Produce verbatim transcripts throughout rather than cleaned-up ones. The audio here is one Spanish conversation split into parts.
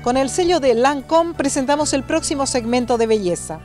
Con el sello de Lancôme presentamos el próximo segmento de belleza.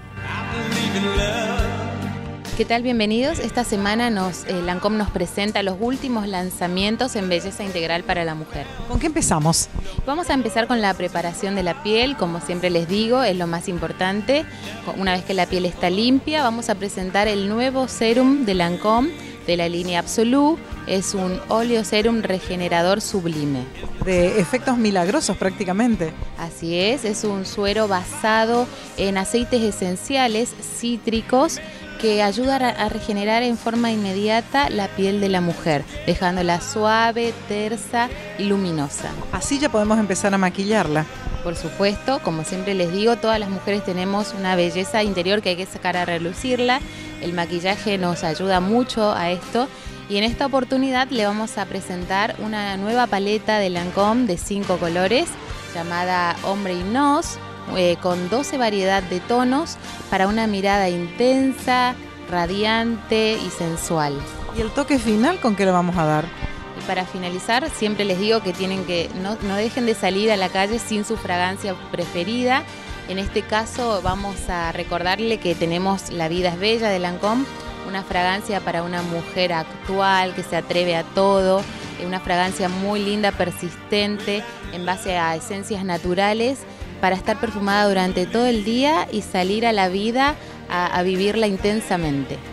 ¿Qué tal? Bienvenidos. Esta semana nos, eh, Lancôme nos presenta los últimos lanzamientos en belleza integral para la mujer. ¿Con qué empezamos? Vamos a empezar con la preparación de la piel, como siempre les digo, es lo más importante. Una vez que la piel está limpia, vamos a presentar el nuevo serum de Lancôme de la línea Absolue. Es un óleo serum regenerador sublime. De efectos milagrosos prácticamente. Así es, es un suero basado en aceites esenciales cítricos que ayudan a regenerar en forma inmediata la piel de la mujer, dejándola suave, tersa y luminosa. Así ya podemos empezar a maquillarla. Por supuesto, como siempre les digo, todas las mujeres tenemos una belleza interior que hay que sacar a relucirla. El maquillaje nos ayuda mucho a esto. Y en esta oportunidad le vamos a presentar una nueva paleta de Lancôme de cinco colores llamada Ombre Hypnose, eh, con doce variedades de tonos para una mirada intensa, radiante y sensual. ¿Y el toque final con qué le vamos a dar? Y para finalizar, siempre les digo que tienen que no, no dejen de salir a la calle sin su fragancia preferida. En este caso vamos a recordarle que tenemos La Vida es Bella de Lancôme, una fragancia para una mujer actual que se atreve a todo, una fragancia muy linda, persistente, en base a esencias naturales, para estar perfumada durante todo el día y salir a la vida a, a vivirla intensamente.